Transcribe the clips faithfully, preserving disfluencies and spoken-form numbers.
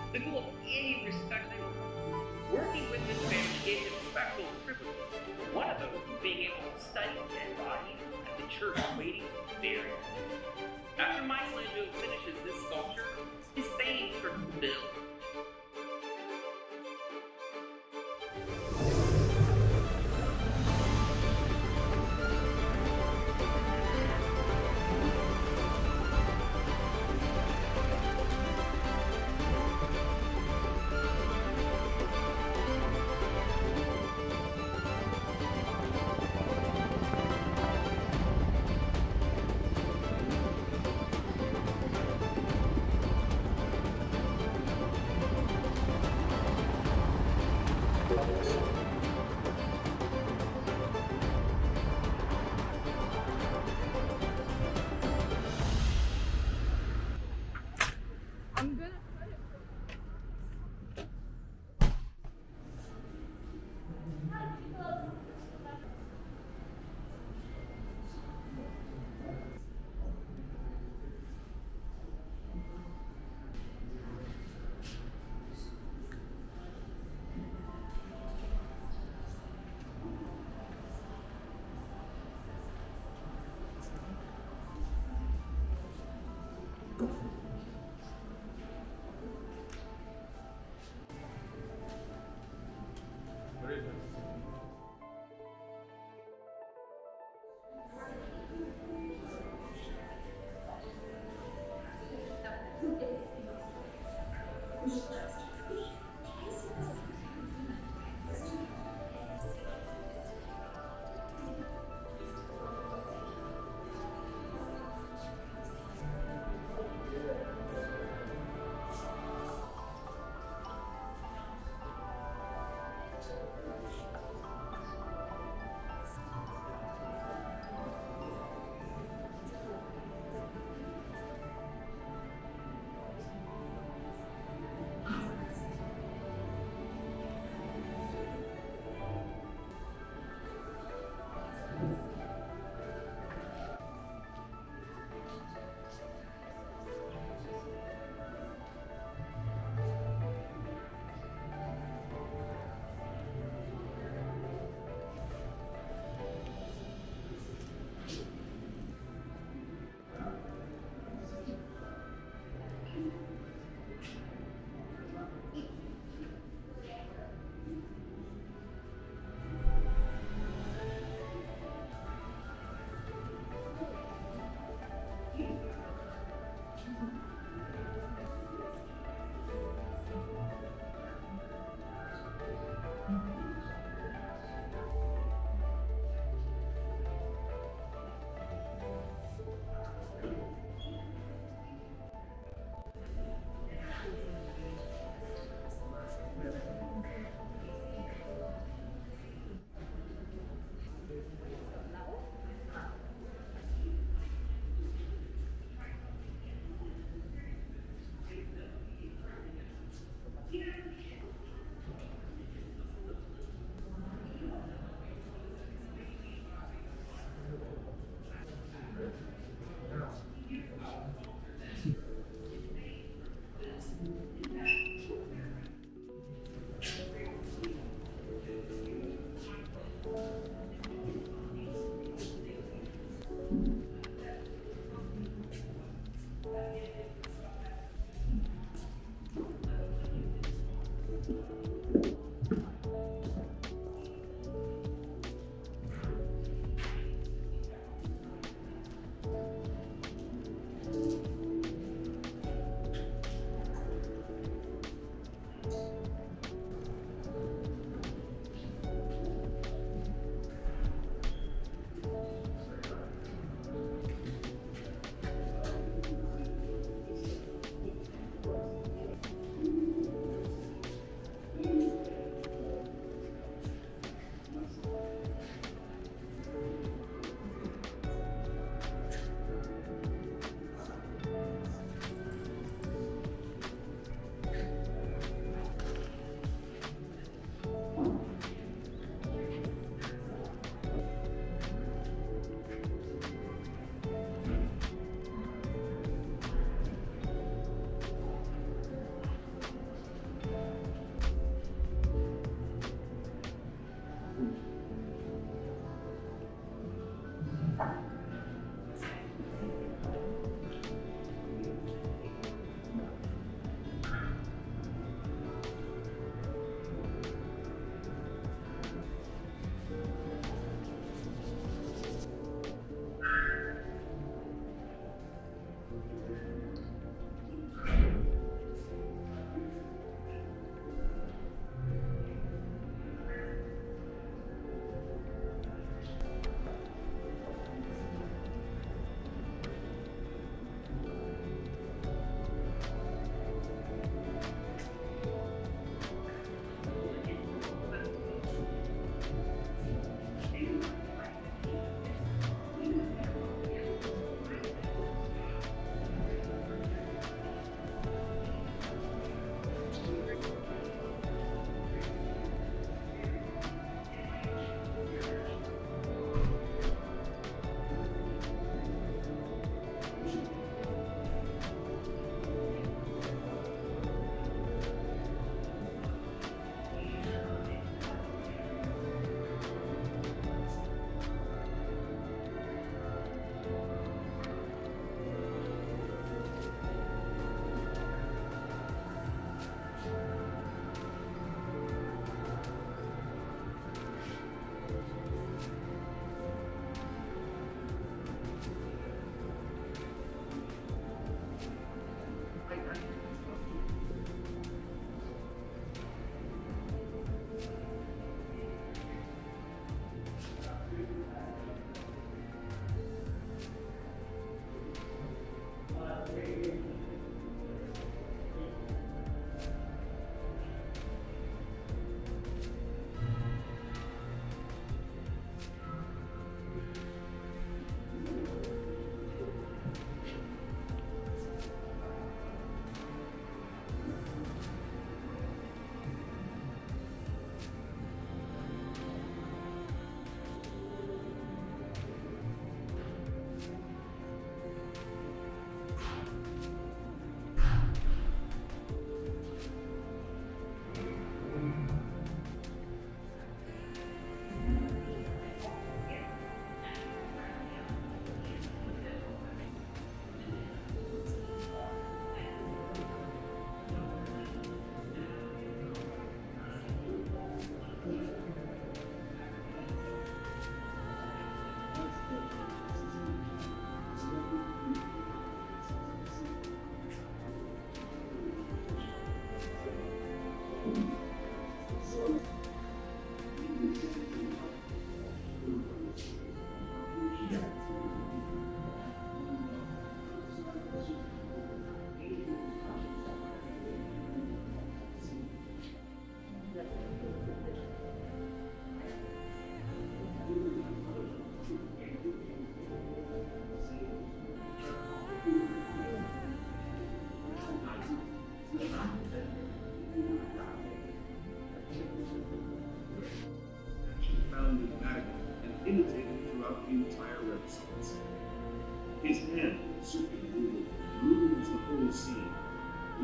the goal of any respectable working with this family gave him special privileges. One of those was being able to study dead bodies at the church waiting to be buried. After Michelangelo finishes this sculpture, his fame starts to build. I'm gonna cut What is it?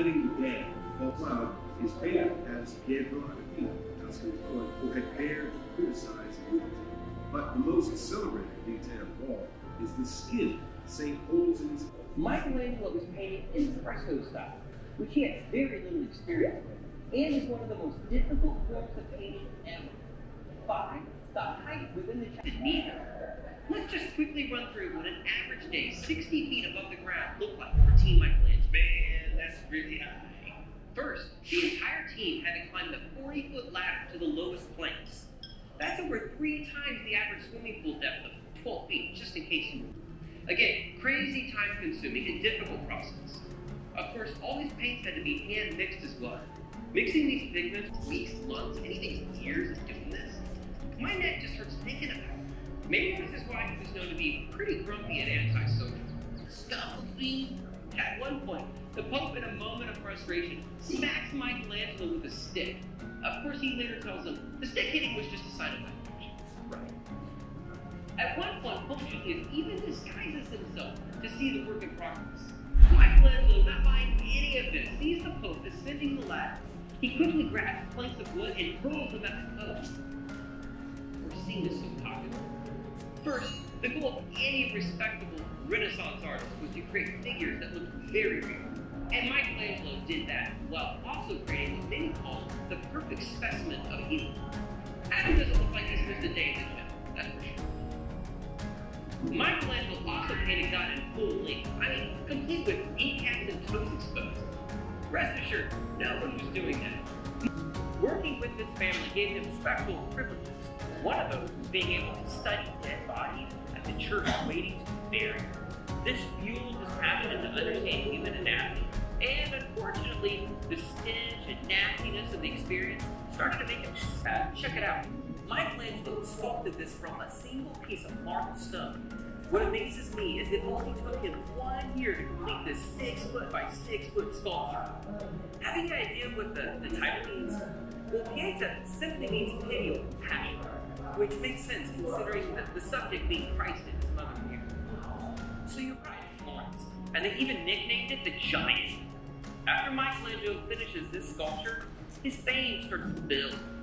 letting the dead fall cloud is painted as Pietro Agapito, Tuscan's poet, who had dared to criticize unity. But the most celebrated detail of all is the skin Saint holds in his. Michelangelo was painting in fresco style, which he had very little experience with, and is one of the most difficult forms of painting ever. Five, the height within the chapel. Neither. Let's just quickly run through what an average day sixty feet above the ground looked like for Team Michelangelo. Man, that's really high. First, the entire team had to climb the forty foot ladder to the lowest planks. That's over three times the average swimming pool depth of twelve feet, just in case you. Again, crazy time-consuming and difficult process. Of course, all these paints had to be hand-mixed as well. Mixing these pigments weeks, months, anything years of doing this. My neck just hurts thinking about it. Maybe this is why he was known to be pretty grumpy and antisocial. Stop me! At one point, the Pope, in a moment of frustration, smacks Michelangelo with a stick. Of course, he later tells him the stick hitting was just a sign of affection. Right. At one point, Pope Julius even disguises himself to see the work in progress. Michelangelo, not buying any of this, sees the Pope ascending the ladder. He quickly grabs planks of wood and hurls them at the Pope. We're seeing this so popular. First, the goal of any respectable Renaissance artist was to create figures that looked very real. And Michelangelo did that while also creating what many call the perfect specimen of healing. Adam doesn't look like he's missed a day in the gym, that's for sure. Michelangelo also painted God in full length, I mean, complete with kneecaps and toes exposed. Rest assured, no one was doing that. Working with this family gave him special privileges. One of those was being able to study dead bodies at the church waiting to be buried. This fueled his passion to understand human anatomy, and unfortunately, the stench and nastiness of the experience started to make him sad. Check it out. Michelangelo sculpted this from a single piece of marble stone. What amazes me is it only took him one year to complete this six foot by six foot sculpture. Have any idea what the, the title means? Well, Pieta simply means pity or compassion, which makes sense considering the, the subject being Christ and his mother Mary. So you're right, Florence. And they even nicknamed it the Giant. After Michelangelo finishes this sculpture, his fame starts to build.